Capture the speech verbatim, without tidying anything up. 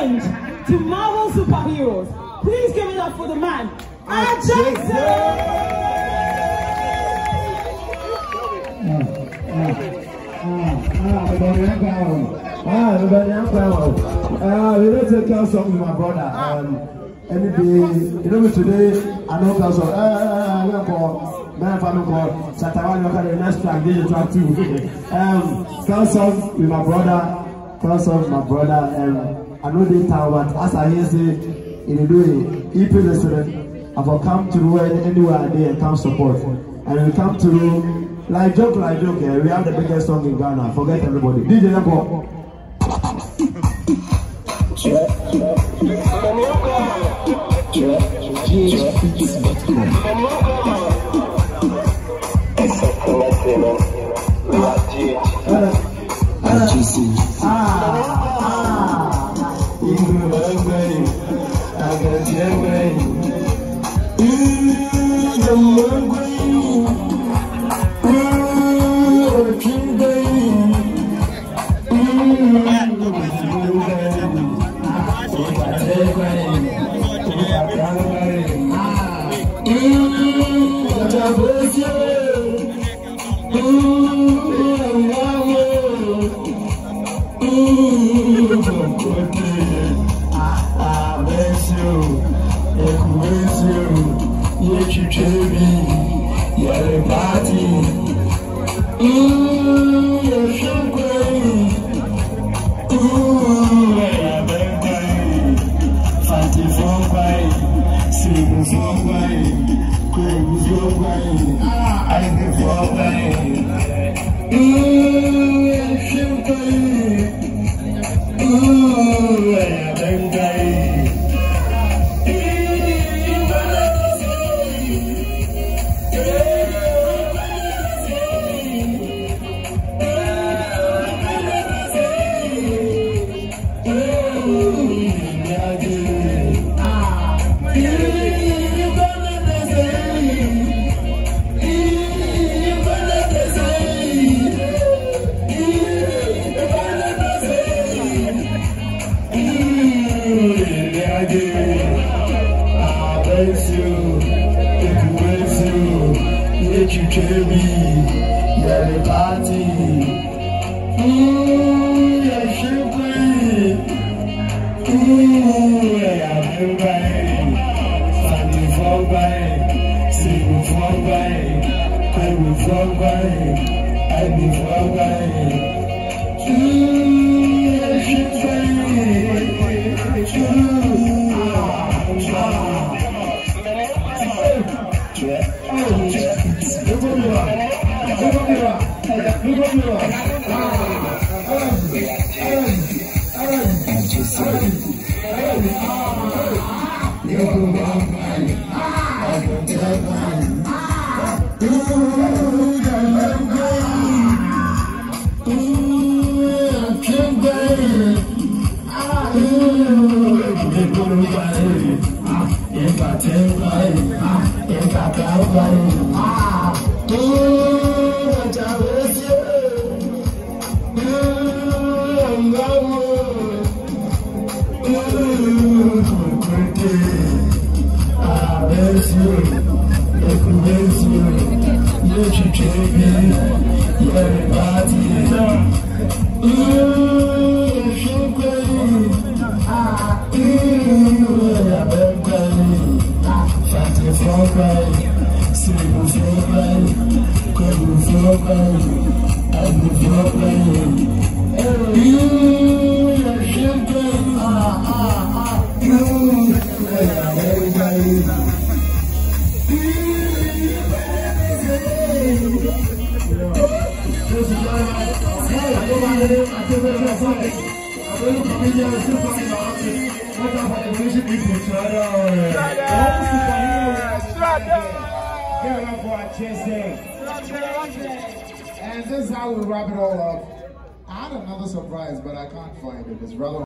revenge to Marvel superheroes. Please give it up for the man, Ajeezay! Ah, everybody, I'm proud. Ah, we don't take Kurl songx with my brother. Um, any day, you know me today, I know Kurl songx. Ah, I'm gonna call, my family call, Satawali, okay, the next track, this is track two. Um, Kurl songx with my brother, Kurl songx with my brother. Um, I know they town, but as I hear say, in the way, E P listening, I've come to where anywhere I did and come support, and we come to. Like joke, like joke, eh? We have the biggest song in Ghana. Forget everybody. D J Lampo. And this is how we wrap it all up. I had another surprise, but I can't find it. It's rather